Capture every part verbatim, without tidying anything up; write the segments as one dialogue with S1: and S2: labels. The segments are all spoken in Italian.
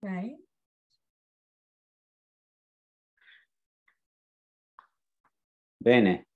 S1: Ok.
S2: Bene,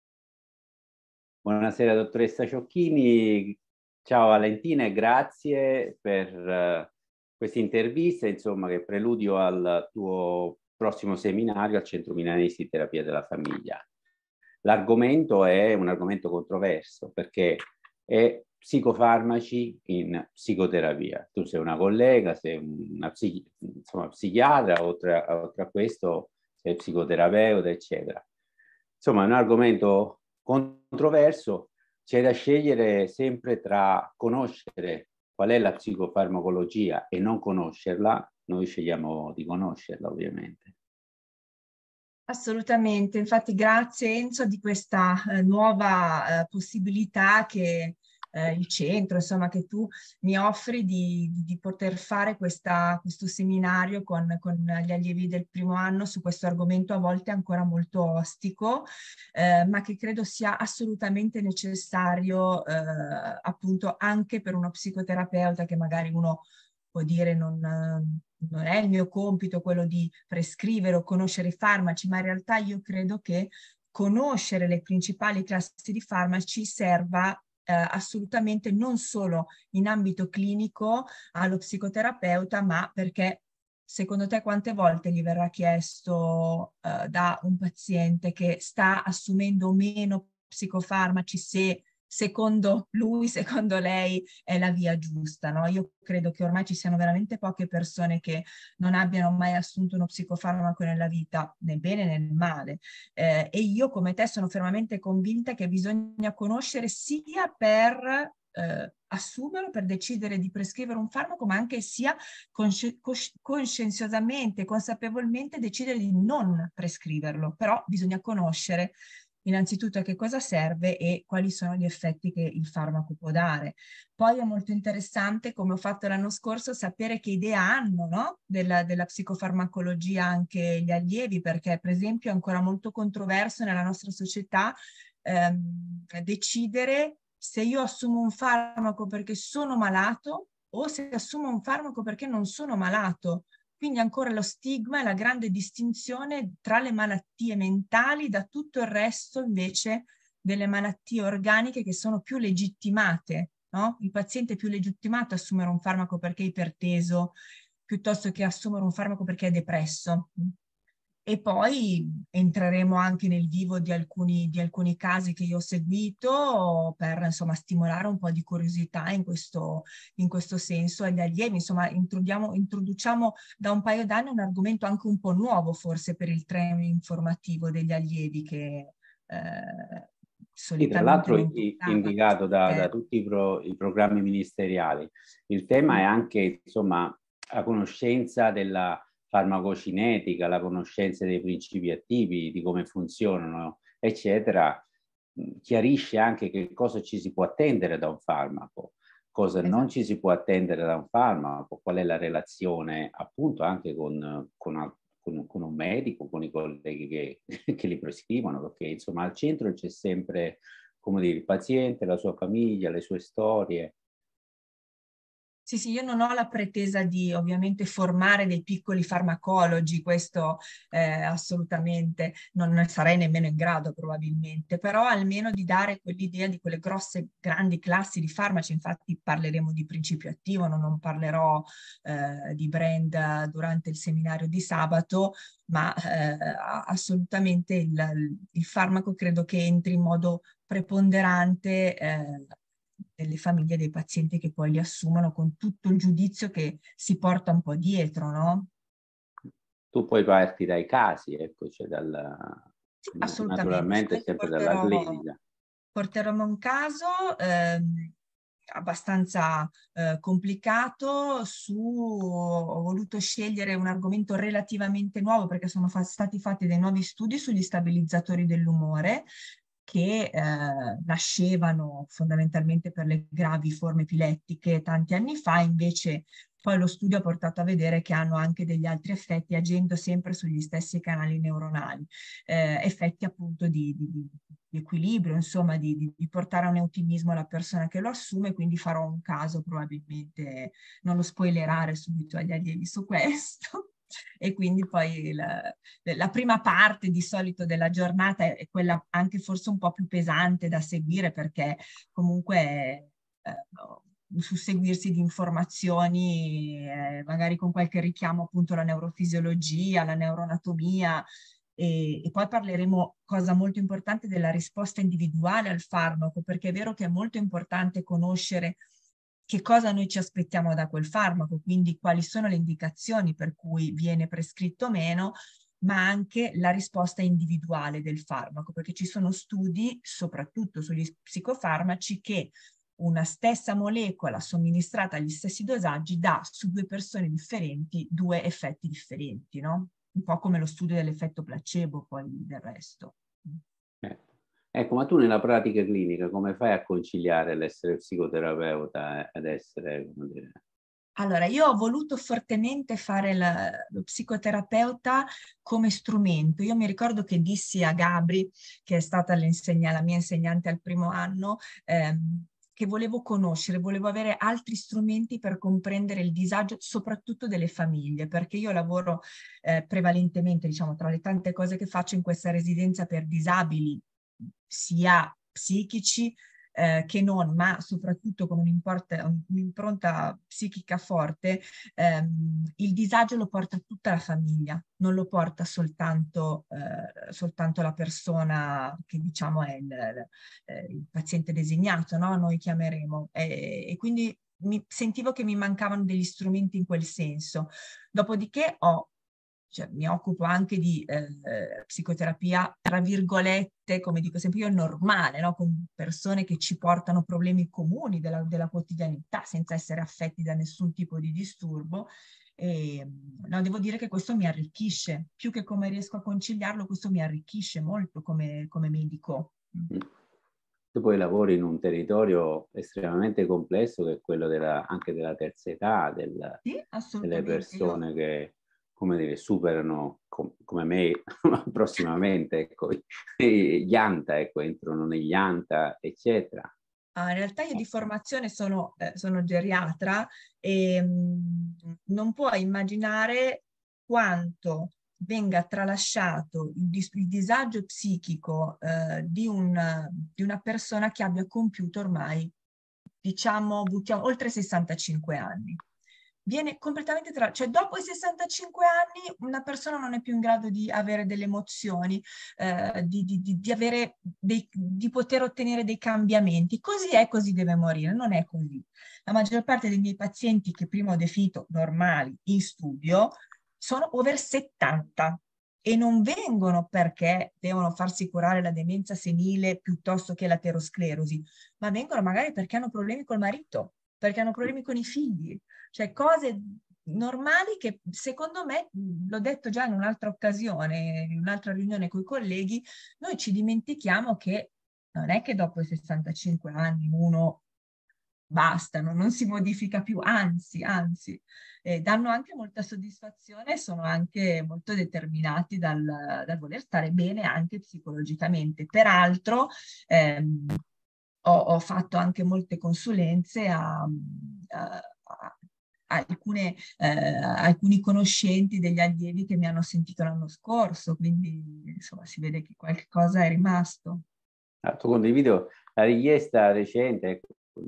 S2: buonasera dottoressa Ciocchini, ciao Valentina e grazie per uh, questa intervista, insomma, che è preludio al tuo prossimo seminario al Centro Milanese di Terapia della Famiglia. L'argomento è un argomento controverso perché è psicofarmaci in psicoterapia. Tu sei una collega, sei una psichi- insomma, psichiatra, oltre a, oltre a questo sei psicoterapeuta, eccetera. Insomma, è un argomento controverso, c'è da scegliere sempre tra conoscere qual è la psicofarmacologia e non conoscerla. Noi scegliamo di conoscerla, ovviamente.
S1: Assolutamente, infatti grazie Enzo di questa eh, nuova eh, possibilità che eh, il centro, insomma, che tu mi offri di, di- di poter fare questa- questo seminario con, con gli allievi del primo anno su questo argomento a volte ancora molto ostico, eh, ma che credo sia assolutamente necessario eh, appunto anche per uno psicoterapeuta che magari uno può dire non, non è il mio compito quello di prescrivere o conoscere i farmaci, ma in realtà io credo che conoscere le principali classi di farmaci serva eh, assolutamente non solo in ambito clinico allo psicoterapeuta, ma perché secondo te quante volte gli verrà chiesto eh, da un paziente che sta assumendo o meno psicofarmaci se secondo lui, secondo lei è la via giusta, no? Io credo che ormai ci siano veramente poche persone che non abbiano mai assunto uno psicofarmaco nella vita, nel bene né nel male. Eh, e io come te sono fermamente convinta che bisogna conoscere sia per eh, assumerlo, per decidere di prescrivere un farmaco, ma anche sia consci- cosci- conscienziosamente, consapevolmente decidere di non prescriverlo. Però bisogna conoscere innanzitutto a che cosa serve e quali sono gli effetti che il farmaco può dare. Poi è molto interessante, come ho fatto l'anno scorso, sapere che idea hanno, no? della, della psicofarmacologia anche gli allievi, perché per esempio è ancora molto controverso nella nostra società ehm, decidere se io assumo un farmaco perché sono malato o se assumo un farmaco perché non sono malato. Quindi ancora lo stigma e la grande distinzione tra le malattie mentali da tutto il resto invece delle malattie organiche che sono più legittimate, no? Il paziente è più legittimato a assumere un farmaco perché è iperteso piuttosto che assumere un farmaco perché è depresso. E poi entreremo anche nel vivo di alcuni, di alcuni casi che io ho seguito per insomma stimolare un po' di curiosità in questo, in questo senso agli allievi. Insomma, introduciamo, introduciamo da un paio d'anni un argomento anche un po' nuovo forse per il training informativo degli allievi che eh,
S2: Sì, tra
S1: solitamente
S2: l'altro
S1: non
S2: i-
S1: toccava.
S2: indicato da, da
S1: Eh,
S2: tutti i, pro- i programmi ministeriali. Il tema è anche, insomma, la conoscenza della farmacocinetica, la conoscenza dei principi attivi, di come funzionano, eccetera. Mh, Chiarisce anche che cosa ci si può attendere da un farmaco, cosa non
S1: esatto.
S2: ci si può attendere da un farmaco, qual è la relazione appunto anche con, con al- con, con un medico, con i colleghi che, che li prescrivono, perché insomma al centro c'è sempre, come dire, il paziente, la sua famiglia, le sue storie.
S1: Sì, sì, io non ho la pretesa di ovviamente formare dei piccoli farmacologi, questo eh, assolutamente non ne sarei nemmeno in grado probabilmente, però almeno di dare quell'idea di quelle grosse, grandi classi di farmaci, infatti parleremo di principio attivo, non, non parlerò eh, di brand durante il seminario di sabato, ma eh, assolutamente il, il farmaco credo che entri in modo preponderante eh, delle famiglie dei pazienti che poi li assumono con tutto il giudizio che si porta un po' dietro, no?
S2: Tu poi parti dai casi, ecco, cioè dal,
S1: Sì, assolutamente.
S2: naturalmente
S1: Poi
S2: sempre dalla
S1: porterò,
S2: clinica.
S1: porterò un caso ehm, abbastanza eh, complicato su, ho voluto scegliere un argomento relativamente nuovo perché sono fa- stati fatti dei nuovi studi sugli stabilizzatori dell'umore che eh, nascevano fondamentalmente per le gravi forme epilettiche tanti anni fa, invece poi lo studio ha portato a vedere che hanno anche degli altri effetti, agendo sempre sugli stessi canali neuronali, eh, effetti appunto di, di, di equilibrio, insomma, di, di, di portare a un ottimismo alla persona che lo assume, quindi farò un caso probabilmente, non lo spoilerare subito agli allievi su questo. E quindi poi la, la prima parte di solito della giornata è quella anche forse un po' più pesante da seguire, perché comunque eh, susseguirsi di informazioni, eh, magari con qualche richiamo appunto alla neurofisiologia, alla neuroanatomia, e, e poi parleremo, cosa molto importante, della risposta individuale al farmaco, perché è vero che è molto importante conoscere che cosa noi ci aspettiamo da quel farmaco, quindi quali sono le indicazioni per cui viene prescritto o meno, ma anche la risposta individuale del farmaco, perché ci sono studi, soprattutto sugli psicofarmaci, che una stessa molecola somministrata agli stessi dosaggi dà su due persone differenti due effetti differenti, no? Un po' come lo studio dell'effetto placebo, poi del resto.
S2: Eh. Ecco, ma tu nella pratica clinica come fai a conciliare l'essere psicoterapeuta ed essere, come dire...
S1: Allora, io ho voluto fortemente fare la, lo psicoterapeuta come strumento. Io mi ricordo che dissi a Gabri, che è stata la mia insegnante al primo anno, ehm, che volevo conoscere, volevo avere altri strumenti per comprendere il disagio, soprattutto delle famiglie, perché io lavoro eh, prevalentemente, diciamo, tra le tante cose che faccio in questa residenza per disabili, sia psichici, Eh, che non, ma soprattutto con un'impronta psichica forte, ehm, il disagio lo porta tutta la famiglia, non lo porta soltanto, eh, soltanto la persona che diciamo è il, eh, il paziente designato, no? Noi chiameremo. E, e quindi mi, sentivo che mi mancavano degli strumenti in quel senso. Dopodiché ho Cioè, mi occupo anche di eh, psicoterapia, tra virgolette, come dico sempre io, normale, no? Con persone che ci portano problemi comuni della, della quotidianità, senza essere affetti da nessun tipo di disturbo. E, no, devo dire che questo mi arricchisce, più che come riesco a conciliarlo, questo mi arricchisce molto come, come medico.
S2: Tu poi lavori in un territorio estremamente complesso, che è quello della, anche della terza età, del,
S1: Sì,
S2: delle
S1: assolutamente. Io
S2: persone che, come dire, superano, com, come me, prossimamente, ecco, gli ANTA, ecco, entrano negli ANTA, eccetera.
S1: Ah, in realtà io di formazione sono, eh, sono geriatra e mh, non puoi immaginare quanto venga tralasciato il, dis il disagio psichico eh, di, un, di una persona che abbia compiuto ormai, diciamo, buttiamo, oltre sessantacinque anni. Viene completamente tra... cioè dopo i sessantacinque anni una persona non è più in grado di avere delle emozioni, eh, di, di, di, di, avere dei, di poter ottenere dei cambiamenti. Così è, così deve morire. Non è così. La maggior parte dei miei pazienti che prima ho definito normali in studio sono over settanta e non vengono perché devono farsi curare la demenza senile piuttosto che l'aterosclerosi, ma vengono magari perché hanno problemi col marito, perché hanno problemi con i figli, cioè cose normali che secondo me, l'ho detto già in un'altra occasione, in un'altra riunione con i colleghi, noi ci dimentichiamo che non è che dopo i sessantacinque anni uno basta, non, non si modifica più, anzi, anzi, eh, danno anche molta soddisfazione e sono anche molto determinati dal, dal voler stare bene anche psicologicamente. Peraltro, ehm, ho, ho fatto anche molte consulenze a, a, a alcune, eh, alcuni conoscenti degli allievi che mi hanno sentito l'anno scorso, quindi insomma si vede che qualche cosa è rimasto.
S2: Ah, tu condivido la richiesta recente, ecco,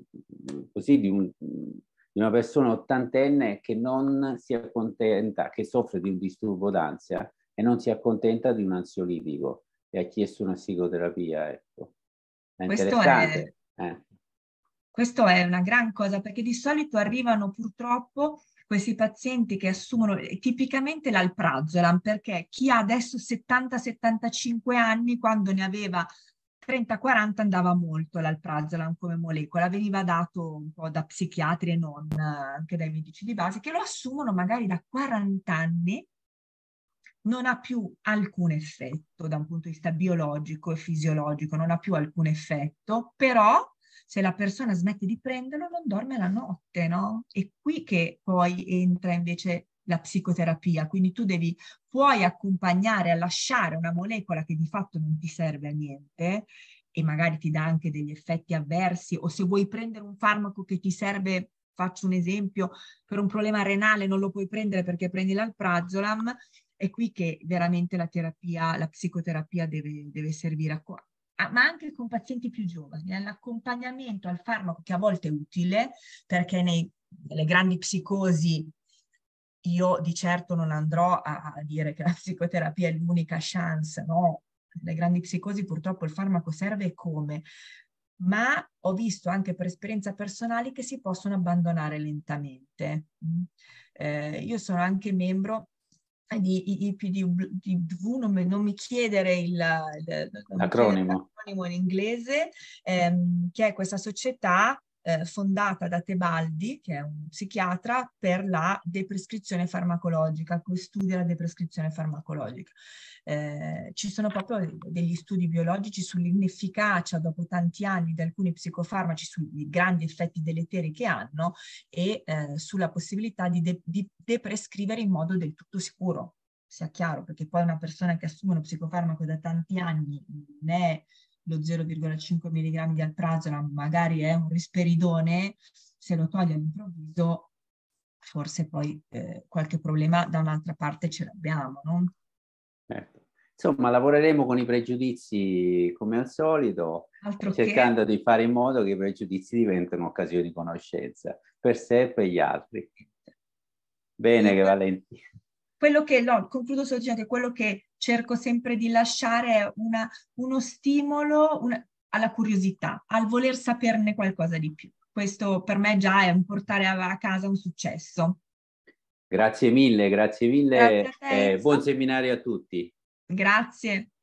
S2: così di, un, di una persona ottantenne che non si accontenta, che soffre di un disturbo d'ansia e non si accontenta di un ansiolitico e ha chiesto una psicoterapia, ecco. È
S1: Questo è,
S2: interessante. Eh.
S1: questo è una gran cosa, perché di solito arrivano purtroppo questi pazienti che assumono tipicamente l'alprazolam, perché chi ha adesso settanta settantacinque anni, quando ne aveva trenta quaranta andava molto l'alprazolam come molecola, veniva dato un po' da psichiatri e non, anche dai medici di base, che lo assumono magari da quaranta anni, non ha più alcun effetto da un punto di vista biologico e fisiologico, non ha più alcun effetto, però se la persona smette di prenderlo non dorme la notte, no? È qui che poi entra invece la psicoterapia, quindi tu devi, puoi accompagnare a lasciare una molecola che di fatto non ti serve a niente e magari ti dà anche degli effetti avversi, o se vuoi prendere un farmaco che ti serve, faccio un esempio, per un problema renale non lo puoi prendere perché prendi l'alprazolam, è qui che veramente la terapia, la psicoterapia deve, deve servire a qua. Ah, ma anche con pazienti più giovani, l'accompagnamento al farmaco che a volte è utile, perché nei, nelle grandi psicosi io di certo non andrò a, a dire che la psicoterapia è l'unica chance, no? Nelle grandi psicosi purtroppo il farmaco serve come, ma ho visto anche per esperienza personale che si possono abbandonare lentamente. Eh, io sono anche membro di I P D V, non, non mi chiedere il, il,
S2: l'acronimo
S1: in inglese, ehm, che è questa società eh, fondata da Tebaldi, che è un psichiatra, per la deprescrizione farmacologica, che studia la deprescrizione farmacologica. Eh, ci sono proprio degli studi biologici sull'inefficacia dopo tanti anni di alcuni psicofarmaci, sui grandi effetti deleteri che hanno e eh, sulla possibilità di, de di deprescrivere in modo del tutto sicuro, sia chiaro, perché poi una persona che assume uno psicofarmaco da tanti anni non è lo zero virgola cinque milligrammi di alprazolam, magari è un risperidone, se lo toglie all'improvviso forse poi eh, qualche problema da un'altra parte ce l'abbiamo, no?
S2: Certo. Insomma, lavoreremo con i pregiudizi come al solito,
S1: Altro
S2: cercando
S1: che...
S2: di fare in modo che i pregiudizi diventino occasioni di conoscenza per sé e per gli altri. Bene,
S1: Sì,
S2: che Valentina.
S1: quello che, no, concludo solo dicendo che quello che cerco sempre di lasciare è una, uno stimolo una, alla curiosità, al voler saperne qualcosa di più. Questo per me già è un portare a, a casa un successo.
S2: Grazie mille, grazie
S1: Grazie
S2: mille
S1: a te,
S2: e buon
S1: Enzo.
S2: seminario a tutti.
S1: Grazie.